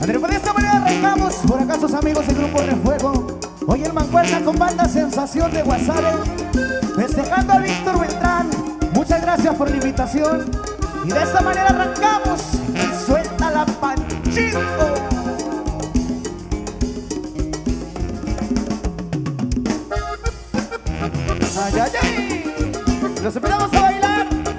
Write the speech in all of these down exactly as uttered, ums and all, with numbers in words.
André, pues de esta manera arrancamos. Por acá sus amigos del grupo Refuego. Hoy el Mancuerna con banda Sensación de Guasave, festejando a Víctor Beltrán. Muchas gracias por la invitación. Y de esta manera arrancamos. Y suelta la Panchito. Ay, ay, ay. Los empezamos a bailar.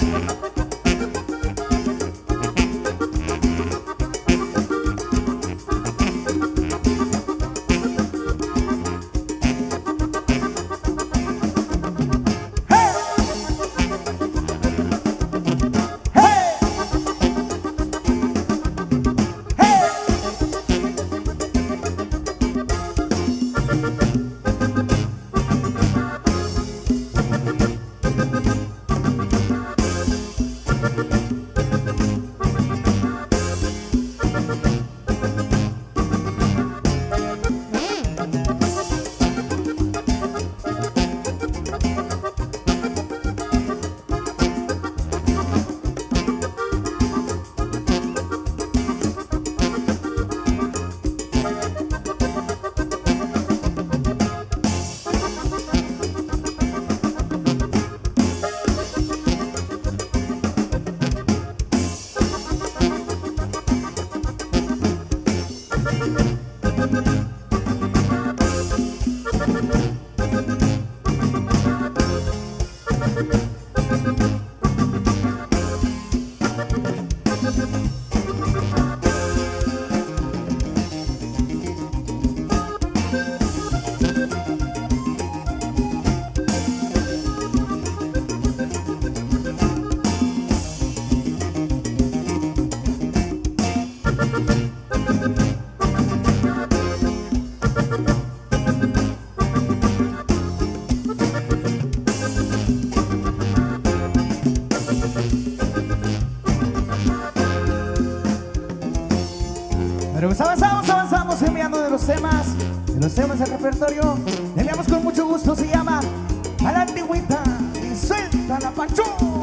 Pero pues avanzamos, avanzamos enviando de los temas, de los temas del repertorio. Le enviamos con mucho gusto, se llama A la Antigüita y suelta la Pancho.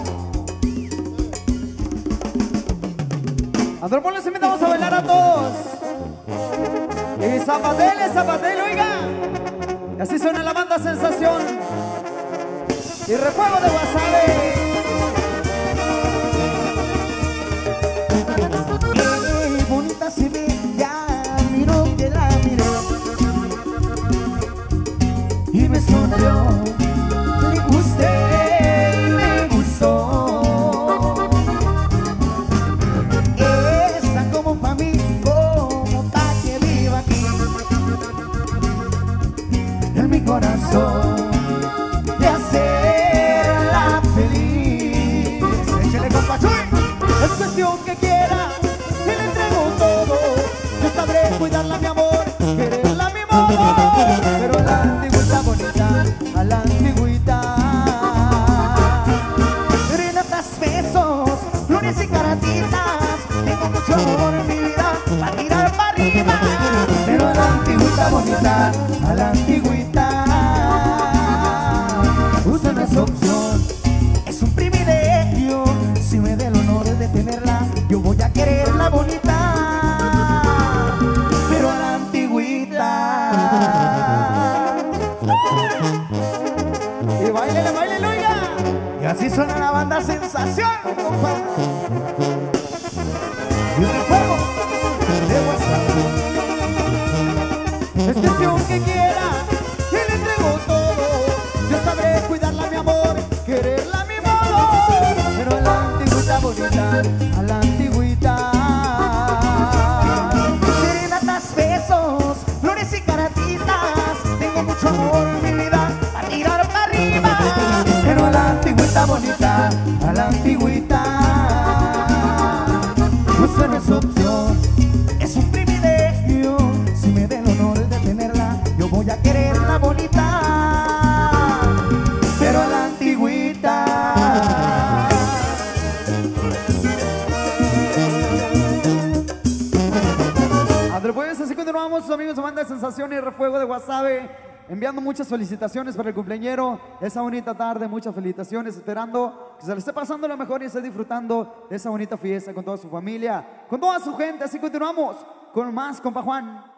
Andropón, les invitamos a bailar a todos. Y zapatele, zapatele, oiga. Y así suena la banda Sensación y Refuego de Guasave. Se ve, ya miro que la miré y me sonrió, le gusté y me gustó. Esa como pa' mí, como pa' que viva aquí en mi corazón, de hacerla feliz. Échale, compa Chuy. Es cuestión que quiera, cuidarla, mi amor, quererla, mi modo. Pero a la antigüita bonita, a la antigüita. Renatas, besos, flores y caratitas. Tengo mucho amor en mi vida, para tirar para arriba. Pero a la antigüita bonita, a la antigüita. Usted no es opción, es un privilegio. Si me da el honor de tenerla, yo voy a quererla bonita. Y bailele, bailele, oiga. Y así suena la banda Sensación, compadre. Y Refuego de Guasave. Es cuestión que quiera, que le entrego todo. Yo sabré cuidarla, mi amor, quererla a mi modo. Pero a la antigüita bonita, a la antigüita. Serenatas, besos, flores y caratitas. Tengo mucho amor en mi vida, a tirar para arriba. Pero a la antigüita bonita, a la antigüita. Usted no es opción, es un privilegio. Si me da el honor de tenerla, yo voy a quererla bonita. Pero a la antigüita. André, pues así continuamos, amigos de banda Sensación y Refuego de Guasave. enviando muchas felicitaciones para el cumpleañero. Esa bonita tarde, muchas felicitaciones, esperando que se le esté pasando lo mejor y esté disfrutando de esa bonita fiesta con toda su familia, con toda su gente. Así continuamos con más, compa Juan.